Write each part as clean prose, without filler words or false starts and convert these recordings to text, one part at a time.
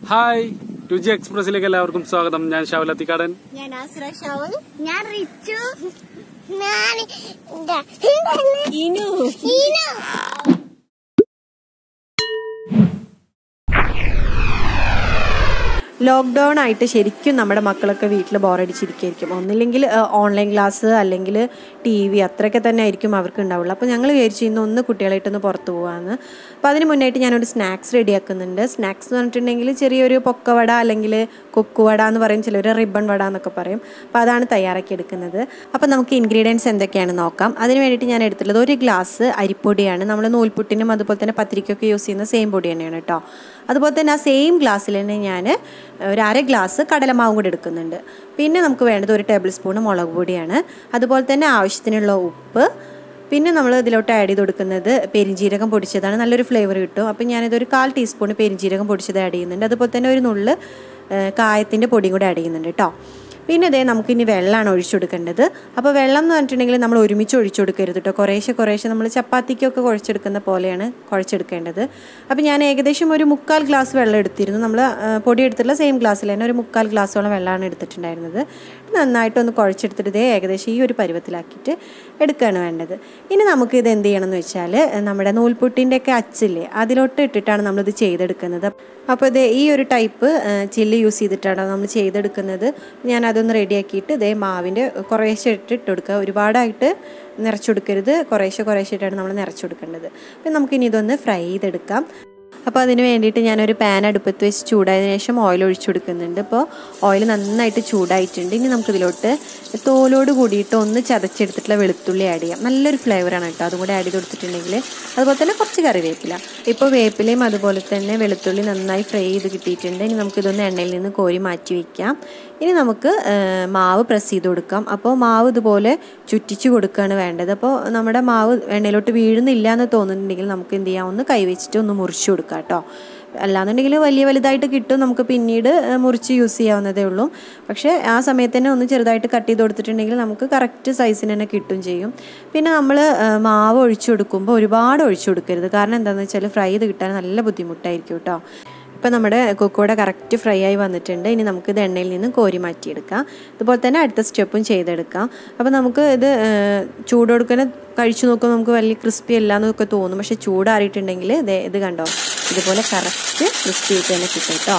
Hi, രുചിഎക്സ്പ്രസിലേക്ക് എല്ലാവർക്കും സ്വാഗതം. ഞാൻ ഷാവലത്തിക്കാടൻ. ഞാൻ ആസിറ ഷാവൽ. ഞാൻ റിച്ചു. ഇനു. ലോക്ക്ഡൗൺ ആയിട്ട് ശരിക്കും നമ്മുടെ മക്കളൊക്കെ വീട്ടിൽ ബോറടിച്ചിരിക്കുകയായിരിക്കും. ഒന്നില്ലെങ്കിൽ ഓൺലൈൻ ക്ലാസ്, അല്ലെങ്കിൽ TV, അത്രയൊക്കെ തന്നെ ആയിരിക്കും അവർക്ക് ഉണ്ടാവുള്ളൂ. അപ്പോൾ ഞങ്ങൾ വിചാരിച്ചു ഇന്നൊന്ന് കുട്ടികളായിട്ടൊന്ന് പുറത്ത് പോകാമെന്ന്. അപ്പോൾ അതിന് മുന്നായിട്ട് ഞാനൊരു സ്നാക്സ് റെഡിയാക്കുന്നുണ്ട്. സ്നാക്സ് എന്ന് പറഞ്ഞിട്ടുണ്ടെങ്കിൽ ചെറിയൊരു പൊക്കവട അല്ലെങ്കിൽ കൊക്കുവട എന്ന് പറയും, ചിലർ റിബൺ വട എന്നൊക്കെ പറയും. അപ്പോൾ അതാണ് തയ്യാറാക്കി എടുക്കുന്നത്. അപ്പോൾ നമുക്ക് ഇൻഗ്രീഡിയൻസ് എന്തൊക്കെയാണെന്ന് നോക്കാം. അതിന് വേണ്ടിയിട്ട് ഞാൻ എടുത്തിട്ടുള്ളത് ഒരു ഗ്ലാസ് അരിപ്പൊടിയാണ്. നമ്മൾ നൂൽപുട്ടിനും അതുപോലെ തന്നെ പത്തിരിക്കൊക്കെ യൂസ് ചെയ്യുന്ന സെയിം പൊടി തന്നെയാണ് കേട്ടോ. അതുപോലെ തന്നെ ആ സെയിം ഗ്ലാസ്സിൽ തന്നെ ഞാൻ ഒരു അര ഗ്ലാസ് കടലമാവും കൂടി എടുക്കുന്നുണ്ട്. പിന്നെ നമുക്ക് വേണ്ടത് 1 ടേബിൾ സ്പൂൺ മുളക് പൊടിയാണ്. അതുപോലെ തന്നെ ആവശ്യത്തിനുള്ള ഉപ്പ്. പിന്നെ നമ്മൾ ഇതിലോട്ട് ആഡ് ചെയ്ത് കൊടുക്കുന്നത് പെരിഞ്ജീരകം പൊടിച്ചതാണ്. നല്ലൊരു ഫ്ലേവർ കിട്ടും. അപ്പം ഞാനിതൊരു 1/4 ടീസ്പൂൺ പെരിഞ്ജീരകം പൊടിച്ചത് ആഡ് ചെയ്യുന്നുണ്ട്. അതുപോലെ തന്നെ ഒരു നുള്ള് കായത്തിൻ്റെ പൊടിയും കൂടി ആഡ് ചെയ്യുന്നുണ്ട് കേട്ടോ. പിന്നെ ഇതേ നമുക്കിനി വെള്ളമാണ് ഒഴിച്ചു കൊടുക്കേണ്ടത്. അപ്പോൾ വെള്ളം എന്ന് പറഞ്ഞിട്ടുണ്ടെങ്കിൽ നമ്മൾ ഒരുമിച്ച് ഒഴിച്ചു കൊടുക്കരുത് കേട്ടോ. കുറേശ്ശെ നമ്മൾ ചപ്പാത്തിക്കൊക്കെ കുഴച്ചെടുക്കുന്ന പോലെയാണ് കുഴച്ചെടുക്കേണ്ടത്. അപ്പോൾ ഞാൻ ഏകദേശം ഒരു 3/4 ഗ്ലാസ് വെള്ളം എടുത്തിരുന്നു. നമ്മൾ പൊടി എടുത്തിട്ടുള്ള സെയിം ഗ്ലാസ്സിൽ തന്നെ ഒരു 3/4 ഗ്ലാസോളം വെള്ളമാണ് എടുത്തിട്ടുണ്ടായിരുന്നത്. നന്നായിട്ടൊന്ന് കുഴച്ചെടുത്തിട്ട് ഇതേ ഏകദേശം ഈ ഒരു പരുവത്തിലാക്കിയിട്ട് എടുക്കുകയാണ് വേണ്ടത്. ഇനി നമുക്കിത് എന്ത് ചെയ്യണമെന്ന് വെച്ചാൽ നമ്മുടെ നൂൽപുട്ടിൻ്റെയൊക്കെ അച്ചില്ലേ, അതിലോട്ട് ഇട്ടിട്ടാണ് നമ്മളിത് ചെയ്തെടുക്കുന്നത്. അപ്പോൾ ഇത് ഈ ഒരു ടൈപ്പ് ചില്ല് യൂസ് ചെയ്തിട്ടാണ് നമ്മൾ ചെയ്തെടുക്കുന്നത്. ഞാനതൊന്ന് റെഡിയാക്കിയിട്ട് ഇതേ മാവിൻ്റെ കുറേശ്ശെ ഇട്ട് കൊടുക്കുക. ഒരുപാടായിട്ട് നിറച്ചു കൊടുക്കരുത്, കുറേശ്ശെ ഇട്ടാണ് നമ്മൾ നിറച്ചു കൊടുക്കേണ്ടത്. അപ്പം നമുക്കിനി ഇതൊന്ന് ഫ്രൈ ചെയ്തെടുക്കാം. അപ്പോൾ അതിന് വേണ്ടിയിട്ട് ഞാനൊരു പാൻ അടുപ്പത്ത് വെച്ച് ചൂടായതിനു ശേഷം ഓയിൽ ഒഴിച്ചു കൊടുക്കുന്നുണ്ട്. അപ്പോൾ ഓയിൽ നന്നായിട്ട് ചൂടായിട്ടുണ്ട്. ഇനി നമുക്കിതിലോട്ട് തോലോട് കൂടിയിട്ട് ഒന്ന് ചതച്ചെടുത്തിട്ടുള്ള വെളുത്തുള്ളി ആഡ് ചെയ്യാം. നല്ലൊരു ഫ്ലേവറാണ് കേട്ടോ അതും കൂടെ ആഡ് ചെയ്ത് കൊടുത്തിട്ടുണ്ടെങ്കിൽ. അതുപോലെ തന്നെ കുറച്ച് കറിവേപ്പില. ഇപ്പോൾ വേപ്പിലയും അതുപോലെ തന്നെ വെളുത്തുള്ളി നന്നായി ഫ്രൈ ചെയ്ത് കിട്ടിയിട്ടുണ്ട്. ഇനി നമുക്കിതൊന്ന് എണ്ണയിൽ നിന്ന് കോരി മാറ്റി വയ്ക്കാം. ഇനി നമുക്ക് മാവ് പ്രസ് ചെയ്ത് കൊടുക്കാം. അപ്പോൾ മാവ് ഇതുപോലെ ചുറ്റിച്ച് കൊടുക്കുകയാണ് വേണ്ടത്. അപ്പോൾ നമ്മുടെ മാവ് എണ്ണയിലോട്ട് വീഴുന്നില്ല എന്ന് തോന്നുന്നുണ്ടെങ്കിൽ നമുക്ക് എന്ത് ചെയ്യാം, ഒന്ന് കൈവച്ചിട്ട് ഒന്ന് മുറിച്ച് കൊടുക്കാം കേട്ടോ. അല്ലാന്നുണ്ടെങ്കിൽ വലുതായിട്ട് കിട്ടും, നമുക്ക് പിന്നീട് മുറിച്ച് യൂസ് ചെയ്യാവുന്നതേ ഉള്ളൂ. പക്ഷേ ആ സമയത്ത് തന്നെ ഒന്ന് ചെറുതായിട്ട് കട്ട് ചെയ്ത് കൊടുത്തിട്ടുണ്ടെങ്കിൽ നമുക്ക് കറക്റ്റ് സൈസിന് തന്നെ കിട്ടും ചെയ്യും. പിന്നെ നമ്മൾ മാവ് ഒഴിച്ചു കൊടുക്കുമ്പോൾ ഒരുപാട് ഒഴിച്ചു കൊടുക്കരുത്. കാരണം എന്താണെന്ന് വെച്ചാൽ ഫ്രൈ ചെയ്ത് കിട്ടാൻ നല്ല ബുദ്ധിമുട്ടായിരിക്കും കേട്ടോ. ഇപ്പോൾ നമ്മുടെ കൊക്കോട കറക്റ്റ് ഫ്രൈ ആയി വന്നിട്ടുണ്ട്. ഇനി നമുക്കിത് എണ്ണയിൽ നിന്ന് കോരി മാറ്റിയെടുക്കാം. അതുപോലെ തന്നെ അടുത്ത സ്റ്റെപ്പും ചെയ്തെടുക്കാം. അപ്പോൾ നമുക്ക് ഇത് ചൂടോടുക്കനെ കഴിച്ചു നോക്കുമ്പോൾ നമുക്ക് വലിയ ക്രിസ്പി അല്ല എന്നൊക്കെ തോന്നും. പക്ഷേ ചൂടാറിയിട്ടുണ്ടെങ്കിൽ ഇത് കണ്ടോ, ഇതുപോലെ കറക്റ്റ് ക്രിസ്പി ആയിട്ട് തന്നെ കിട്ടും കേട്ടോ.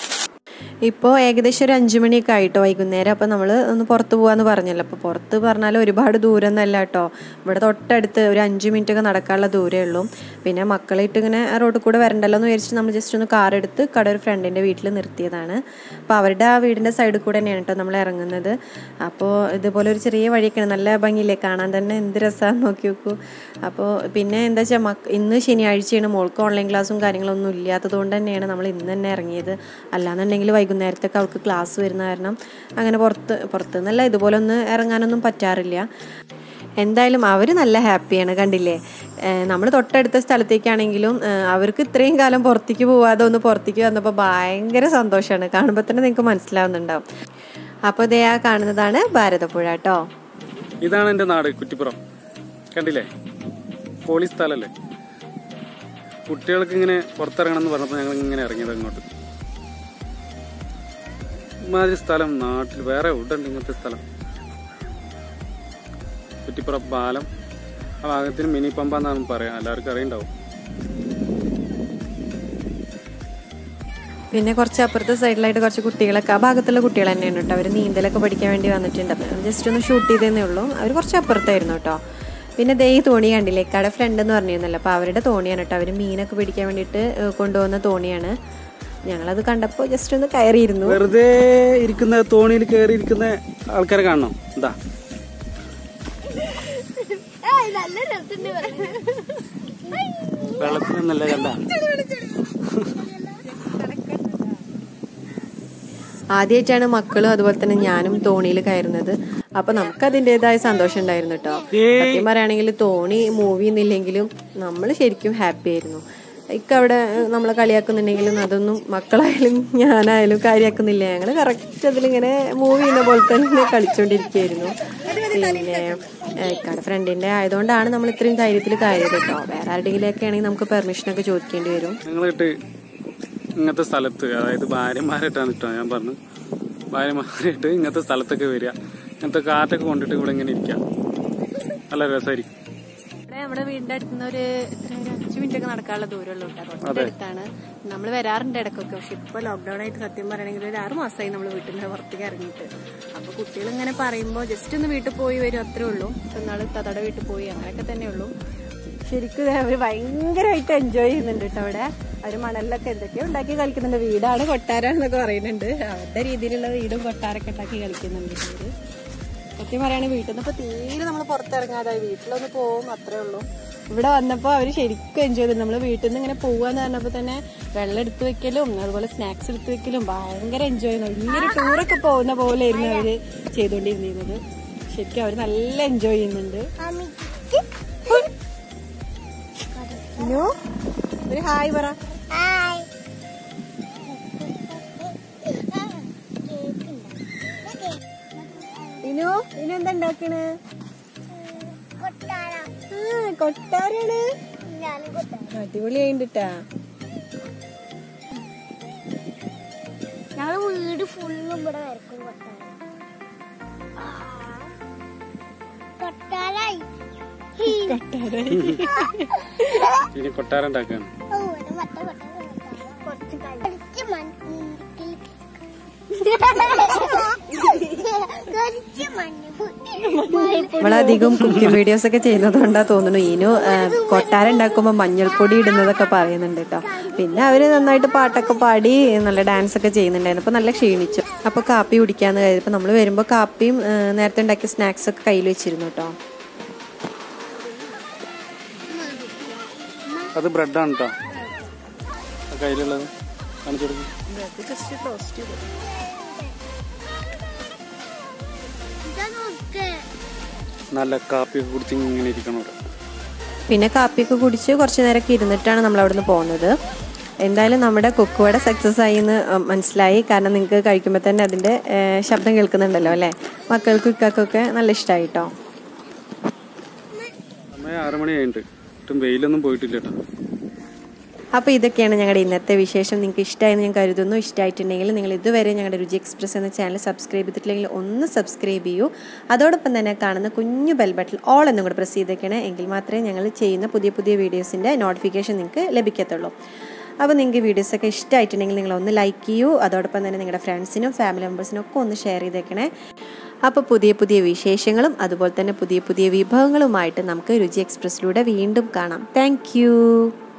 ഇപ്പോൾ ഏകദേശം ഒരു 5 മണിയൊക്കെ ആയിട്ടോ വൈകുന്നേരം. അപ്പോൾ നമ്മൾ ഒന്ന് പുറത്ത് പോകാമെന്ന് പറഞ്ഞല്ലോ. അപ്പോൾ പുറത്ത് പറഞ്ഞാൽ ഒരുപാട് ദൂരമൊന്നുമല്ല കേട്ടോ. ഇവിടെ തൊട്ടടുത്ത് ഒരു 5 മിനിറ്റൊക്കെ നടക്കാനുള്ള ദൂരമേ ഉള്ളൂ. പിന്നെ മക്കളായിട്ട് ഇങ്ങനെ റോഡിൽ കൂടെ വരണ്ടല്ലോ എന്ന് വിചാരിച്ച് നമ്മൾ ജസ്റ്റ് ഒന്ന് കാർ എടുത്ത് ഒരു ഫ്രണ്ടിൻ്റെ വീട്ടിൽ നിർത്തിയതാണ്. അപ്പോൾ അവരുടെ ആ വീടിൻ്റെ സൈഡിൽ കൂടെ തന്നെയാണ് കേട്ടോ നമ്മൾ ഇറങ്ങുന്നത്. അപ്പോൾ ഇതുപോലെ ഒരു ചെറിയ വഴിയൊക്കെയാണ്, നല്ല ഭംഗിയില്ലേ കാണാൻ തന്നെ, എന്ത് രസമാണെന്ന് നോക്കി നോക്കൂ. അപ്പോൾ പിന്നെ എന്താ വെച്ചാൽ ഇന്ന് ശനിയാഴ്ചയാണ്, മോൾക്ക് ഓൺലൈൻ ക്ലാസ്സും കാര്യങ്ങളൊന്നും ഇല്ലാത്തത് കൊണ്ട് തന്നെയാണ് നമ്മൾ ഇന്ന് തന്നെ ഇറങ്ങിയത്. അല്ലാന്നുണ്ടെങ്കിൽ വൈകുന്നേരത്തൊക്കെ അവൾക്ക് ക്ലാസ് വരുന്ന കാരണം അങ്ങനെ പുറത്ത് നിന്നല്ല ഇതുപോലെ ഒന്ന് ഇറങ്ങാനൊന്നും പറ്റാറില്ല. എന്തായാലും അവർ നല്ല ഹാപ്പിയാണ്. കണ്ടില്ലേ, നമ്മൾ തൊട്ടടുത്ത സ്ഥലത്തേക്കാണെങ്കിലും അവർക്ക് ഇത്രയും കാലം പുറത്തേക്ക് പോവാതെ ഒന്ന് പുറത്തേക്ക് വന്നപ്പോൾ ഭയങ്കര സന്തോഷമാണ്. കാണുമ്പോൾ തന്നെ നിങ്ങൾക്ക് മനസ്സിലാവുന്നുണ്ടാവും. അപ്പോൾ ഇതേ ആ കാണുന്നതാണ് ഭാരതപ്പുഴ കേട്ടോ. ഇതാണ് എൻ്റെ നാട്, കുറ്റിപ്പുറം. കണ്ടില്ലേ, പോളി സ്ഥലല്ലേ. കുട്ടികൾക്ക് ഇങ്ങനെ പുറത്തിറങ്ങണം എന്ന് പറഞ്ഞപ്പോൾ ഞങ്ങൾ ഇങ്ങനെ ഇറങ്ങിയത് അങ്ങോട്ട്. ഇമാതിരി സ്ഥലം നാട്ടിൽ വേറെ എവിടെയുണ്ട് ഇങ്ങനത്തെ സ്ഥലം? കുറ്റിപ്പുറം പാലം, ആ ഭാഗത്തിന് മിനി പമ്പ എന്നാണ് പറയാം, എല്ലാവർക്കും അറിയണ്ടാവും. പിന്നെ കുറച്ച് അപ്പുറത്തെ സൈഡിലായിട്ട് കുറച്ച് കുട്ടികളൊക്കെ, ആ ഭാഗത്തുള്ള കുട്ടികൾ തന്നെയാണ് കേട്ടോ. അവർ നീന്തലൊക്കെ പഠിക്കാൻ വേണ്ടി വന്നിട്ടുണ്ട്. അപ്പം ജസ്റ്റ് ഒന്ന് ഷൂട്ട് ചെയ്തതേ ഉള്ളൂ. അവർ കുറച്ച് അപ്പുറത്തായിരുന്നു കേട്ടോ. പിന്നെ ദേ ഈ തോണി കണ്ടില്ലേ, കട ഫ്രണ്ട് എന്ന് പറഞ്ഞിരുന്നല്ലോ. അപ്പോൾ അവരുടെ തോണിയാണ് കേട്ടോ. അവർ മീനൊക്കെ പിടിക്കാൻ വേണ്ടിയിട്ട് കൊണ്ടുപോകുന്ന തോണിയാണ്. ഞങ്ങളത് കണ്ടപ്പോൾ ജസ്റ്റ് ഒന്ന് കയറിയിരുന്നു. വെറുതെ ഇരിക്കുന്ന തോണിയിൽ കയറിയിരിക്കുന്ന ആൾക്കാരെ കാണണം. എന്താ വെള്ളത്തിനൊന്നല്ല കണ്ട. ആദ്യമായിട്ടാണ് മക്കളും അതുപോലെ തന്നെ ഞാനും തോണിയിൽ കയറുന്നത്. അപ്പൊ നമുക്ക് അതിൻ്റെതായ സന്തോഷം ഉണ്ടായിരുന്നു കേട്ടോ. സത്യം പറയുകയാണെങ്കിൽ തോണി മൂവി എന്നില്ലെങ്കിലും നമ്മൾ ശരിക്കും ഹാപ്പി ആയിരുന്നു. അവിടെ നമ്മളെ കളിയാക്കുന്നുണ്ടെങ്കിലും അതൊന്നും മക്കളായാലും ഞാനായാലും കാര്യമാക്കുന്നില്ല. ഞങ്ങൾ കറക്റ്റ് അതിലിങ്ങനെ മൂവ് ചെയ്യുന്ന പോലെ തന്നെ കളിച്ചുകൊണ്ടിരിക്കുകയായിരുന്നു. പിന്നെ ഇക്കാടെ ഫ്രണ്ടിൻ്റെ ആയതുകൊണ്ടാണ് നമ്മൾ ഇത്രയും ധൈര്യത്തിൽ കാര്യത് കേട്ടോ. വേറെ ആരുടെങ്കിലൊക്കെ ആണെങ്കിൽ നമുക്ക് പെർമിഷനൊക്കെ ചോദിക്കേണ്ടി വരും. ഇങ്ങനത്തെ സ്ഥലത്ത്, അതായത് ഭാര്യമാരായിട്ടാണ് ഇഷ്ടം. ഞാൻ പറഞ്ഞു ഭാര്യമാരായിട്ട് ഇങ്ങനത്തെ സ്ഥലത്തൊക്കെ വരിക, ഇങ്ങനത്തെ കാറ്റൊക്കെ കൊണ്ടിട്ട് ഇവിടെ ഇങ്ങനെ ഇരിക്കാം, നല്ല രസമായിരിക്കും. നമ്മുടെ വീടിന്റെ അടുത്തുനിന്ന് ഒരു 5 മിനിറ്റ് ഒക്കെ നടക്കാനുള്ള ദൂരമുള്ളൂ കേട്ടോ. തൊട്ടടുത്താണ്. നമ്മൾ വരാറുണ്ട് ഇടയ്ക്കൊക്കെ. പക്ഷെ ഇപ്പൊ ലോക്ക്ഡൌൺ ആയിട്ട് സത്യം പറയണമെങ്കിൽ ഒരു 6 മാസമായി നമ്മൾ വീട്ടിൽ നിന്ന് പുറത്തേക്ക് ഇറങ്ങിയിട്ട്. അപ്പൊ കുട്ടികൾ ഇങ്ങനെ പറയുമ്പോൾ ജസ്റ്റ് ഒന്ന് വീട്ടിൽ പോയി വരും, അത്രേ ഉള്ളൂ. നാളെ തതയുടെ വീട്ടിൽ പോയി, അങ്ങനെയൊക്കെ തന്നെ ഉള്ളൂ. ശരിക്കും അവർ ഭയങ്കരമായിട്ട് എൻജോയ് ചെയ്യുന്നുണ്ട് കേട്ടോ. അവിടെ അവർ മണലിലൊക്കെ എന്തൊക്കെയോ ഉണ്ടാക്കി കളിക്കുന്നുണ്ട്. വീടാണ് കൊട്ടാരാന്നൊക്കെ പറയുന്നുണ്ട്. അവരുടെ രീതിയിലുള്ള വീടും കൊട്ടാരൊക്കെ ഉണ്ടാക്കി കളിക്കുന്നുണ്ട് അവര്. സത്യം പറയുകയാണെങ്കിൽ വീട്ടിൽ നിന്ന് ഇപ്പൊ തീരെ നമ്മൾ പുറത്തിറങ്ങാതായി, വീട്ടിലൊന്ന് പോകും, അത്രേ ഉള്ളൂ. ഇവിടെ വന്നപ്പോൾ അവർ ശരിക്കും എൻജോയ് ചെയ്തു. നമ്മൾ വീട്ടിൽ നിന്ന് ഇങ്ങനെ പോവാന്ന് പറഞ്ഞപ്പോൾ തന്നെ വെള്ളം എടുത്തു വെക്കലും അതുപോലെ സ്നാക്സ് എടുത്തു വെക്കലും ഭയങ്കര എൻജോയ് ചെയ്യുന്നു. വലിയൊരു ടൂറൊക്കെ പോകുന്ന പോലെ ആയിരുന്നു അവര് ചെയ്തുകൊണ്ടിരുന്നത്. ശരിക്കും അവർ നല്ല എൻജോയ് ചെയ്യുന്നുണ്ട്. ഒരു ഹായ് പറ. ഇനു എന്താ ഉണ്ടാക്കണ്? കൊട്ടാരാണ്. അടിപൊളിയായിട്ടാ. ഞങ്ങള് വീട് ഫുള്ളും ഇവിടെ വരക്കും. കൊട്ടാരായി ഇനി കൊട്ടാരം ഉണ്ടാക്കാണ്. നമ്മളധികം കുക്കിംഗ് വീഡിയോസ് ഒക്കെ ചെയ്യുന്നത് കൊണ്ടാ തോന്നുന്നു ഇനു കൊട്ടാരം ഉണ്ടാക്കുമ്പോ മഞ്ഞൾപ്പൊടി ഇടുന്നതൊക്കെ പറയുന്നുണ്ട് കേട്ടോ. പിന്നെ അവര് നന്നായിട്ട് പാട്ടൊക്കെ പാടി നല്ല ഡാൻസ് ഒക്കെ ചെയ്യുന്നുണ്ടായിരുന്നു. അപ്പൊ നല്ല ക്ഷീണിച്ചു. അപ്പൊ കാപ്പി കുടിക്കാന്ന് കരുതിയപ്പോ നമ്മള് വരുമ്പോ കാപ്പിയും നേരത്തെ ഉണ്ടാക്കിയ സ്നാക്സ് ഒക്കെ കയ്യിൽ വെച്ചിരുന്നു കേട്ടോ. അത് ബ്രെഡാണ് കേട്ടോ കയ്യിലുള്ളത്. കാണിച്ചു കൊടുക്കും. നല്ല കാപ്പിയൊക്കെ കുടിച്ച് ഇങ്ങനെ ഇരിക്കണം. പിന്നെ കാപ്പിയൊക്കെ കുടിച്ച് കുറച്ച് നേരമൊക്കെ ഇരുന്നിട്ടാണ് നമ്മൾ അവിടെ നിന്ന് പോകുന്നത്. എന്തായാലും നമ്മുടെ കുക്കുവട സക്സസ് ആയി എന്ന് മനസ്സിലായി. കാരണം നിങ്ങൾക്ക് കഴിക്കുമ്പോൾ തന്നെ അതിൻ്റെ ശബ്ദം കേൾക്കുന്നുണ്ടല്ലോ അല്ലേ. മക്കൾക്കും ഇക്കാക്കൊക്കെ നല്ല ഇഷ്ടമായി കേട്ടോ. സമയം 6 മണി കഴിഞ്ഞിട്ട് വെയിലൊന്നും പോയിട്ടില്ല കേട്ടോ. അപ്പോൾ ഇതൊക്കെയാണ് ഞങ്ങളുടെ ഇന്നത്തെ വിശേഷം. നിങ്ങൾക്ക് ഇഷ്ടമായെന്ന് ഞാൻ കരുതുന്നു. ഇഷ്ടമായിട്ടുണ്ടെങ്കിൽ നിങ്ങൾ ഇതുവരെ ഞങ്ങളുടെ രുചി എക്സ്പ്രസ് എന്ന ചാനൽ സബ്സ്ക്രൈബ് ചെയ്തിട്ടില്ലെങ്കിൽ ഒന്ന് സബ്സ്ക്രൈബ് ചെയ്യൂ. അതോടൊപ്പം തന്നെ കാണുന്ന കുഞ്ഞു ബെൽ ബട്ടൺ ഓൾ എന്നും കൂടെ പ്രസ് ചെയ്തേക്കണേ. എങ്കിൽ മാത്രമേ ഞങ്ങൾ ചെയ്യുന്ന പുതിയ പുതിയ വീഡിയോസിൻ്റെ നോട്ടിഫിക്കേഷൻ നിങ്ങൾക്ക് ലഭിക്കത്തുള്ളൂ. അപ്പോൾ നിങ്ങൾക്ക് വീഡിയോസൊക്കെ ഇഷ്ടമായിട്ടുണ്ടെങ്കിൽ നിങ്ങളൊന്ന് ലൈക്ക് ചെയ്യൂ. അതോടൊപ്പം തന്നെ നിങ്ങളുടെ ഫ്രണ്ട്സിനും ഫാമിലി മെമ്പേഴ്സിനും ഒക്കെ ഒന്ന് ഷെയർ ചെയ്തേക്കണേ. അപ്പോൾ പുതിയ പുതിയ വിശേഷങ്ങളും അതുപോലെ തന്നെ പുതിയ പുതിയ വിഭവങ്ങളുമായിട്ട് നമുക്ക് രുചി എക്സ്പ്രസ്സിലൂടെ വീണ്ടും കാണാം. താങ്ക്